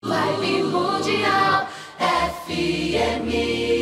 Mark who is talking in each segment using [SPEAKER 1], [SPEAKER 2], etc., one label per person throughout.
[SPEAKER 1] Vibe Mundial FM.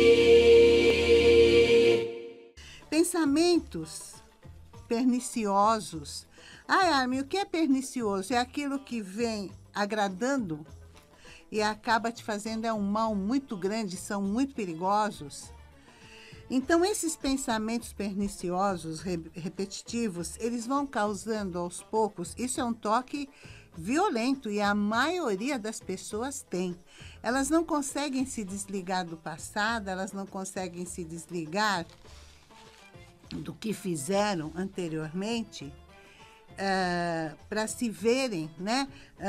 [SPEAKER 2] Pensamentos perniciosos. Ai, Armin, o que é pernicioso? É aquilo que vem agradando e acaba te fazendo um mal muito grande, são muito perigosos. Então, esses pensamentos perniciosos, repetitivos, eles vão causando aos poucos, isso é um toque violento e a maioria das pessoas tem. Elas não conseguem se desligar do passado, elas não conseguem se desligar do que fizeram anteriormente, para se verem, né,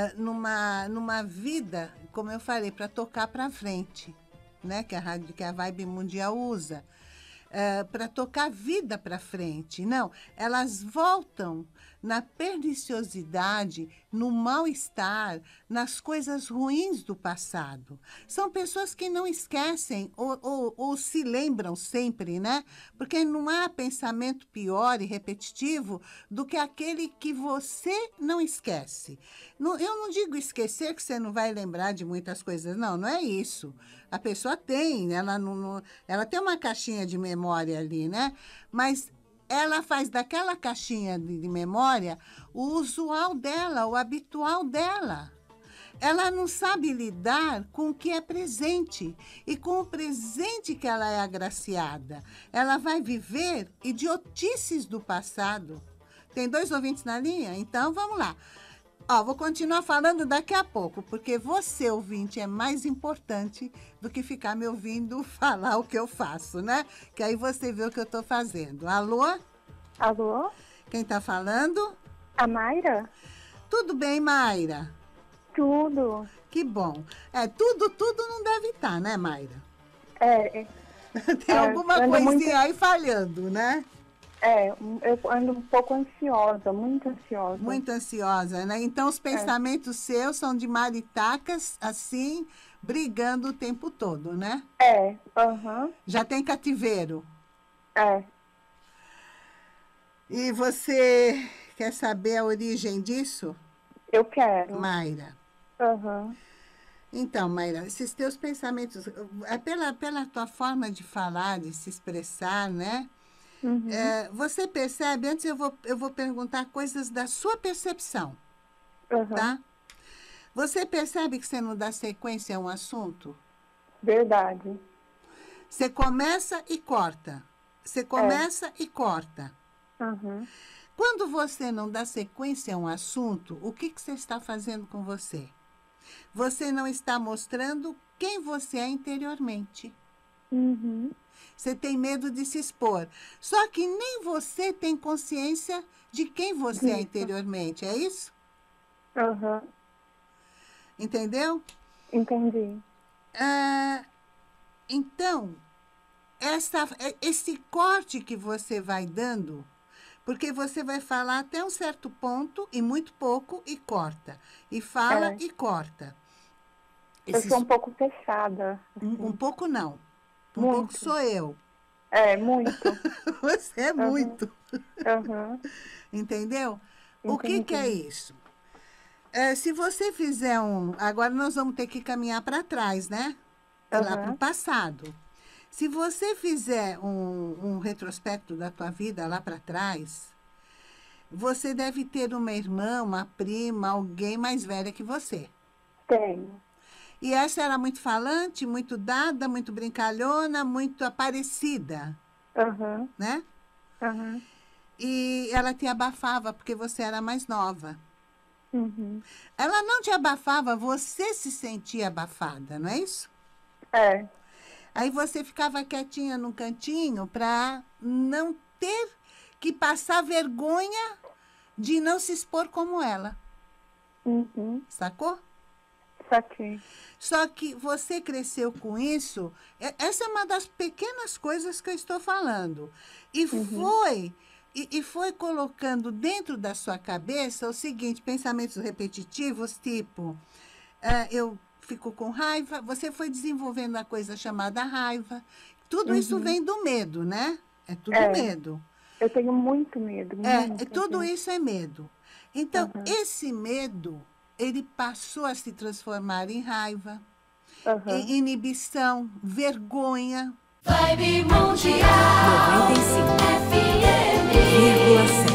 [SPEAKER 2] numa vida, como eu falei, para tocar para frente, né, que a Vibe Mundial usa, para tocar a vida para frente. Não, elas voltam na perniciosidade, no mal-estar, nas coisas ruins do passado. São pessoas que não esquecem ou se lembram sempre, né? Porque não há pensamento pior e repetitivo do que aquele que você não esquece. Eu não digo esquecer que você não vai lembrar de muitas coisas, não é isso. A pessoa tem, ela tem uma caixinha de memória ali, né? Mas ela faz daquela caixinha de memória o usual dela, o habitual dela. Ela não sabe lidar com o que é presente e com o presente que ela é agraciada. Ela vai viver idiotices do passado. Tem 2 ouvintes na linha? Então, vamos lá. Vou continuar falando daqui a pouco, porque você, ouvinte, é mais importante do que ficar me ouvindo falar o que eu faço, né? Que aí você vê o que eu estou fazendo. Alô?
[SPEAKER 3] Alô?
[SPEAKER 2] Quem está falando?
[SPEAKER 3] A Mayra?
[SPEAKER 2] Tudo bem, Mayra?
[SPEAKER 3] Tudo.
[SPEAKER 2] Que bom. Tudo não deve estar, né, Mayra? Tem alguma coisinha muito aí falhando, né?
[SPEAKER 3] Eu ando um pouco ansiosa, muito ansiosa.
[SPEAKER 2] Muito ansiosa, né? Então, os pensamentos seus são de maritacas, assim, brigando o tempo todo, né? Já tem cativeiro? E você quer saber a origem disso?
[SPEAKER 3] Eu quero.
[SPEAKER 2] Mayra. Então, Mayra, esses teus pensamentos, pela tua forma de falar, de se expressar, né? Você percebe, antes eu vou perguntar coisas da sua percepção, tá? Você percebe que você não dá sequência a um assunto?
[SPEAKER 3] Verdade.
[SPEAKER 2] Você começa e corta. Você começa e corta. Quando você não dá sequência a um assunto, o que você está fazendo com você? Você não está mostrando quem você é interiormente. Você tem medo de se expor. Só que nem você tem consciência de quem você é interiormente, é isso? Entendeu?
[SPEAKER 3] Entendi.
[SPEAKER 2] Então, esse corte que você vai dando, porque você vai falar até um certo ponto e muito pouco e corta. E fala e corta.
[SPEAKER 3] Eu sou um pouco fechada. Assim.
[SPEAKER 2] Um pouco não. Um pouco sou eu.
[SPEAKER 3] Muito.
[SPEAKER 2] Você é muito. Entendeu?
[SPEAKER 3] Entendi.
[SPEAKER 2] O que é isso? Se você fizer agora nós vamos ter que caminhar para trás, né? Lá para o passado. Se você fizer um retrospecto da tua vida lá para trás, você deve ter uma irmã, uma prima, alguém mais velha que você.
[SPEAKER 3] Tenho.
[SPEAKER 2] E essa era muito falante, muito dada, muito brincalhona, muito aparecida. Né? E ela te abafava porque você era mais nova. Ela não te abafava, você se sentia abafada, não é isso? Aí você ficava quietinha num cantinho para não ter que passar vergonha de não se expor como ela. Sacou?
[SPEAKER 3] Saquei.
[SPEAKER 2] Só que você cresceu com isso, essa é uma das pequenas coisas que eu estou falando. E foi colocando dentro da sua cabeça o seguinte, pensamentos repetitivos, tipo, eu fico com raiva, você foi desenvolvendo a coisa chamada raiva. Tudo isso vem do medo, né? É tudo medo.
[SPEAKER 3] Eu tenho muito medo.
[SPEAKER 2] Tudo isso é medo. Então, esse medo, ele passou a se transformar em raiva,
[SPEAKER 3] Aham.
[SPEAKER 2] em inibição, vergonha.
[SPEAKER 1] Vibe Mundial
[SPEAKER 4] 95,7.
[SPEAKER 1] FM.